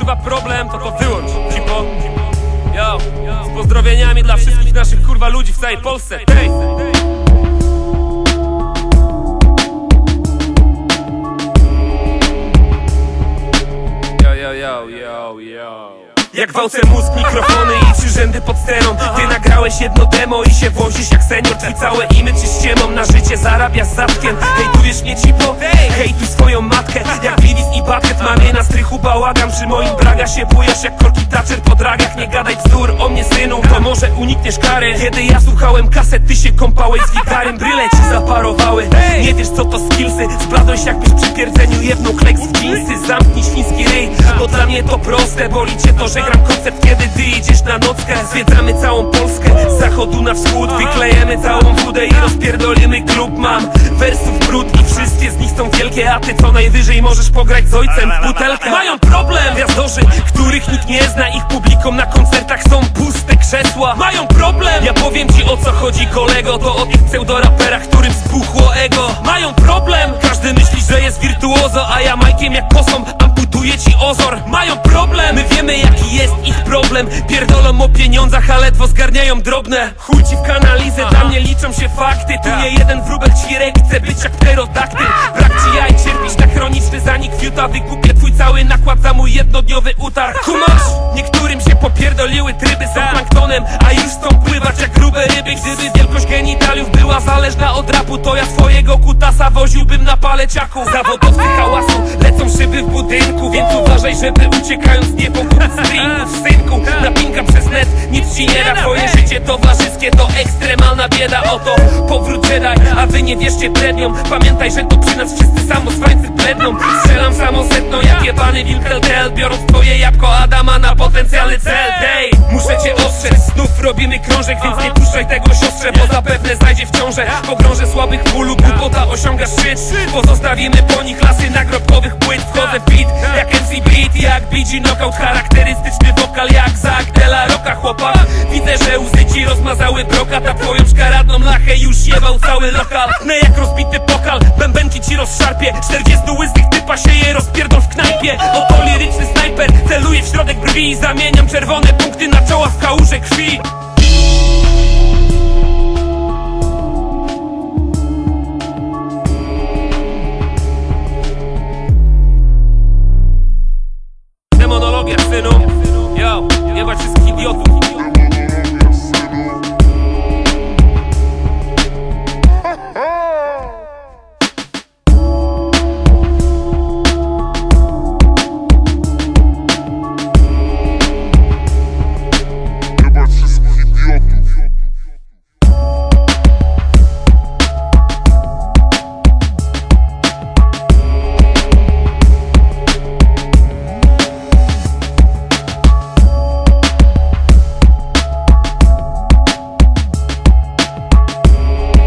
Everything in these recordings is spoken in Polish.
kurwa problem, to wyłącz, cipo. Yo, z pozdrowieniami dla wszystkich naszych kurwa ludzi w całej Polsce. Hej! Jak gwałcę mózg, mikrofony i 3 rzędy pod sceną. Ty nagrałeś jedno demo i się wozisz jak senior. Twój całe image jest ściemą, na życie zarabiasz zatkiem. Hejtujesz mnie cipo? Hejtuj swoją matkę. Jak Lidis i Bucket, mamie na strychu bałagan. Przy moim braga się bujasz jak Korki Thatcher po dragach. Nie gadaj bzdur o mnie, synu, to może unikniesz kary. Kiedy ja słuchałem kaset, ty się kąpałeś z wikarem. Bryle ci zaparowały, nie wiesz co to skillsy. Zbladłeś jakbyś przy pierdzeniu jedną kleks w dżinsy. Zamknij świński ryj, bo dla mnie to proste. Boli cię to, że gram koncert, kiedy ty idziesz na nockę. Zwiedzamy całą Polskę, z zachodu na wschód. Wyklejemy całą wódę i rozpierdolimy klub. Mam wersów brud i wszystkie z nich są wielkie. A ty co najwyżej możesz pograć z ojcem w butelkę. Mają problem gwiazdorzy, których nikt nie zna. Ich publiką na koncertach są puste krzesła. Mają problem, ja powiem ci o co chodzi, kolego. To o tych pseudoraperach, którym spuchło ego. Mają problem, każdy myśli, że jest wirtuozo, a ja majkiem jak kosą amputuję ci ozor. Mają problem, my wiemy jaki jest ich problem. Pierdolą o pieniądzach, a ledwo zgarniają drobne. Chuj ci w kanalizę, dla mnie liczą się fakty. Tu nie jeden wróbel ćwirek chce być jak pterodaktyl. Brak ci jaj, cierpisz na chroniczny zanik fiuta. Wykupię twój cały nakład za mój jednodniowy utarg. Kumasz? Niektórym się popierdoliły tryby, są planktonem, a już chcą pływać jak grube ryby. Gdyby wielkość genitaliów była zależna od rapu, to ja twojego kutasa woziłbym na paleciaku. Zawodowcy hałasu, lecą szyby w budynku, więc uważaj, żeby uciekając nie pogubić stringów. Synku, napinka przez net, nic ci nie da. Twoje życie towarzyskie to ekstremalna bieda. Oto powrót Jedi, a wy nie wierzcie bredniom. Pamiętaj, że tu przy nas wszyscy samozwańcy bledną. Strzelam samosetną jak jebany wilk LTL, biorąc twoje jabłko Adama na potencjalny cel. Dej, muszę cię ostrzec, znów robimy krążek, więc nie puszczaj tego siostrze, bo zapewne znajdzie w ciążę. Pogrążę słabych bólu, głupota osiąga szczyt. Pozostawimy po nich lasy nagrobkowych płyt. Wchodzę w beat jak MC Beat, jak BG Knockout. Charakterystyczny wokal jak Zach Della Rocka. Chłopak, widzę, że łzy ci rozmazały brokat, a twoją szkaradną lachę już jebał cały lokal. Nie jak rozbity pokal, bębenki ci rozszarpie. 40 łysych typa się je rozpierdol w knajpie. Oto liryczny snajper, celuje w środek brwi i zamieniam czerwone punkty na czoła w kałuże krwi. Demonologia, synu. Yo, jebać wszystkich idiotów.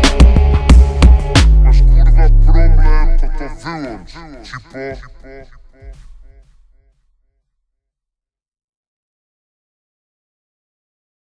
Tipo